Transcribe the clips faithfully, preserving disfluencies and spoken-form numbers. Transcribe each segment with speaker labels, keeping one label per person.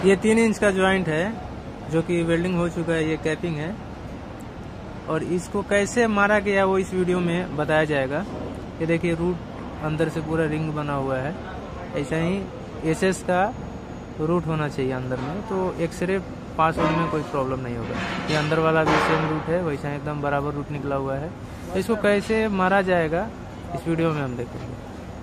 Speaker 1: ये तीन इंच का जॉइंट है जो कि वेल्डिंग हो चुका है, ये कैपिंग है और इसको कैसे मारा गया वो इस वीडियो में बताया जाएगा। ये देखिए रूट अंदर से पूरा रिंग बना हुआ है, ऐसा ही एसएस का रूट होना चाहिए अंदर में, तो एक्सरे पास होने में कोई प्रॉब्लम नहीं होगा। ये अंदर वाला भी सेम रूट है, वैसा एकदम बराबर रूट निकला हुआ है। तो इसको कैसे मारा जाएगा इस वीडियो में हम देखेंगे।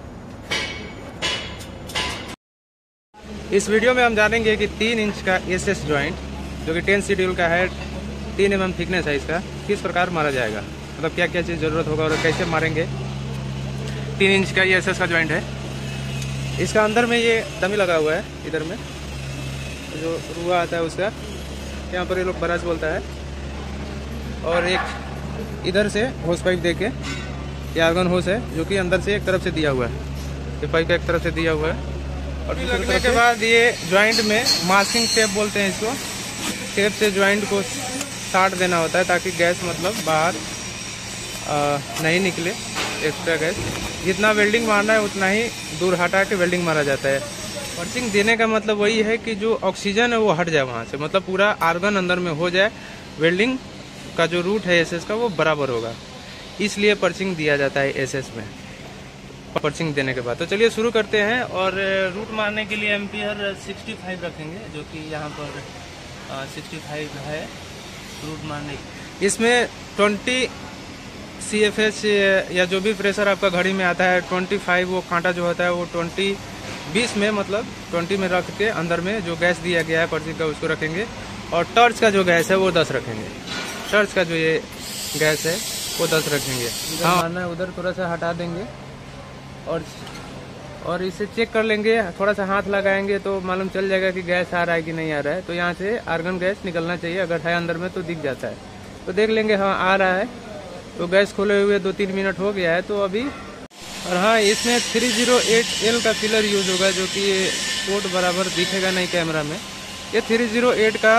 Speaker 1: इस वीडियो में हम जानेंगे कि तीन इंच का एसएस जॉइंट जो कि टेन शेड्यूल का है, तीन एम एम थिकनेस है इसका, किस प्रकार मारा जाएगा, मतलब क्या क्या चीज़ ज़रूरत होगा और कैसे मारेंगे। तीन इंच का ये एसएस का जॉइंट है। इसका अंदर में ये डमी लगा हुआ है, इधर में जो रुआ आता है उसका, यहाँ पर ये लोग बराज बोलता है, और एक इधर से होस पाइप दे के, ये आर्गन होस है जो कि अंदर से एक तरफ से दिया हुआ है, ये पाइप का एक तरफ से दिया हुआ है। और लगने के बाद ये जॉइंट में मास्किंग टेप बोलते हैं इसको, टेप से जॉइंट को साट देना होता है ताकि गैस मतलब बाहर आ, नहीं निकले, एक्स्ट्रा गैस। जितना वेल्डिंग मारना है उतना ही दूर हटा के वेल्डिंग मारा जाता है। पर्चिंग देने का मतलब वही है कि जो ऑक्सीजन है वो हट जाए वहाँ से, मतलब पूरा आर्गन अंदर में हो जाए, वेल्डिंग का जो रूट है एसएस का वो बराबर होगा, इसलिए पर्चिंग दिया जाता है एसएस में पर्चिंग देने के बाद। तो चलिए शुरू करते हैं। और रूट मारने के लिए एम्पियर पैंसठ रखेंगे, जो कि यहाँ पर पैंसठ है रूट मारने। इसमें बीस सी एफ एच या जो भी प्रेशर आपका घड़ी में आता है, पच्चीस वो कांटा जो होता है वो बीस बीस में मतलब बीस में रख के अंदर में जो गैस दिया गया है पर्चिंग का उसको रखेंगे, और टॉर्च का जो गैस है वो दस रखेंगे। टॉर्च का जो ये गैस है वो दस रखेंगे। हाँ मारना है उधर थोड़ा सा हटा देंगे और और इसे चेक कर लेंगे, थोड़ा सा हाथ लगाएंगे तो मालूम चल जाएगा कि गैस आ रहा है कि नहीं आ रहा है। तो यहाँ से आर्गन गैस निकलना चाहिए, अगर है अंदर में तो दिख जाता है, तो देख लेंगे हाँ आ रहा है। तो गैस खोले हुए दो तीन मिनट हो गया है तो अभी। और हाँ इसमें थ्री जीरो एट एल का फिलर यूज होगा, जो कि ये पोर्ट बराबर दिखेगा नहीं कैमरा में। ये थ्री जीरो एट का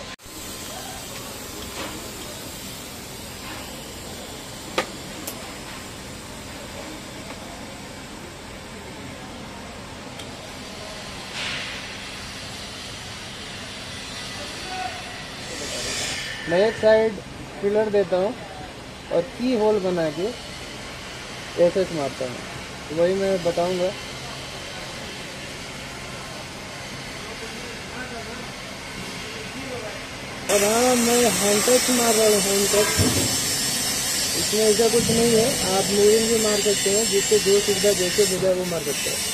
Speaker 1: मैं एक साइड फिलर देता हूँ और की होल बना के एसएस मारता हूँ, तो वही मैं बताऊँगा। और हाँ मैं हैंड टच मार रहा हूँ, हैंड टच, इसमें ऐसा कुछ नहीं है, आप मूविंग भी मार सकते हैं, जिससे जो सुविधा जैसे बुझा वो मार सकते हैं।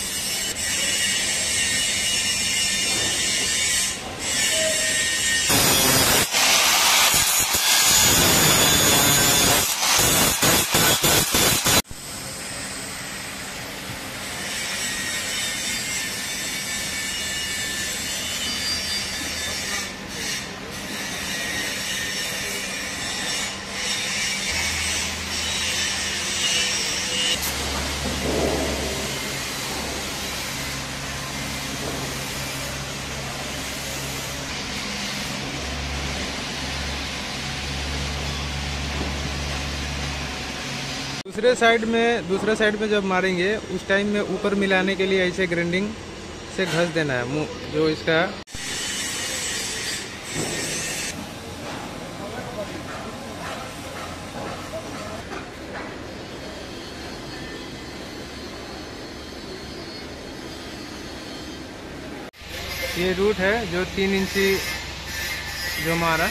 Speaker 1: दूसरे साइड में दूसरे साइड में जब मारेंगे उस टाइम में ऊपर मिलाने के लिए ऐसे ग्राइंडिंग से घस देना है मुंह, जो इसका ये रूट है जो तीन इंची जो मारा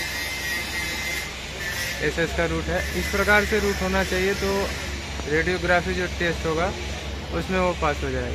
Speaker 1: एसएस का रूट है, इस प्रकार से रूट होना चाहिए, तो रेडियोग्राफी जो टेस्ट होगा उसमें वो पास हो जाएगा।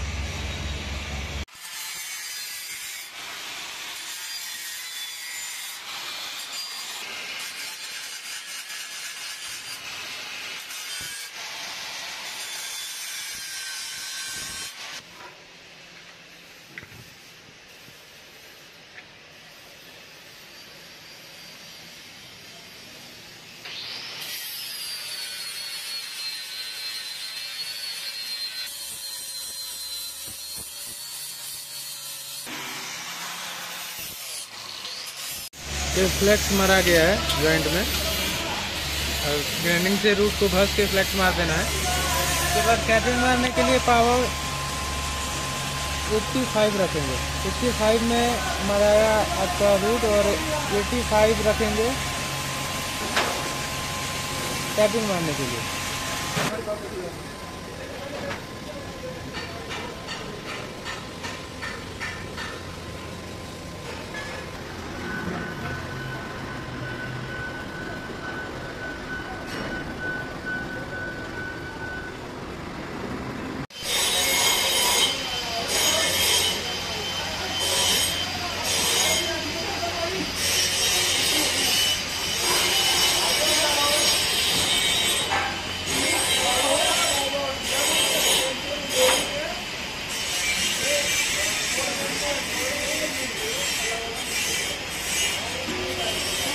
Speaker 1: ये फ्लेक्स मारा गया है जॉइंट में, और ग्राइंडिंग से रूट को घस के फ्लेक्स मार देना है। उसके बाद कैपिंग मारने के लिए पावर पचासी रखेंगे। पचासी में हमारा आया आपका रूट और पचासी रखेंगे टैपिंग मारने के लिए।